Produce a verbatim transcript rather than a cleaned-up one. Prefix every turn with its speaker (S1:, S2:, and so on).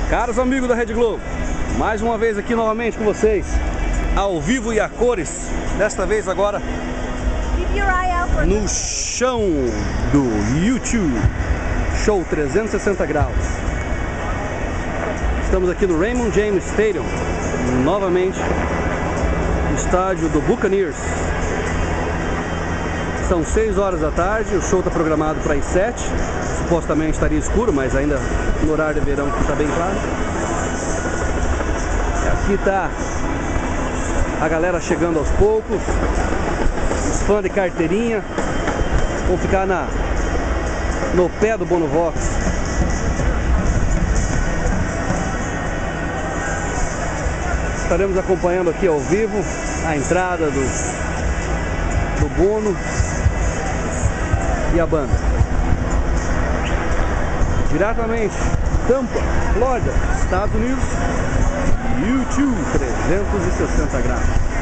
S1: Caros amigos da Rede Globo, mais uma vez aqui novamente com vocês, ao vivo e a cores, desta vez agora no chão do YouTube, show trezentos e sessenta graus. Estamos aqui no Raymond James Stadium, novamente, no estádio do Buccaneers. São seis horas da tarde, o show está programado para as sete. Supostamente estaria escuro, mas ainda no horário de verão que está bem claro. Aqui está a galera chegando aos poucos. Os fãs de carteirinha vão ficar na, no pé do Bonovox. Estaremos acompanhando aqui ao vivo a entrada do, do Bono e a banda. Diretamente, Tampa, Flórida, Estados Unidos, YouTube trezentos e sessenta graus.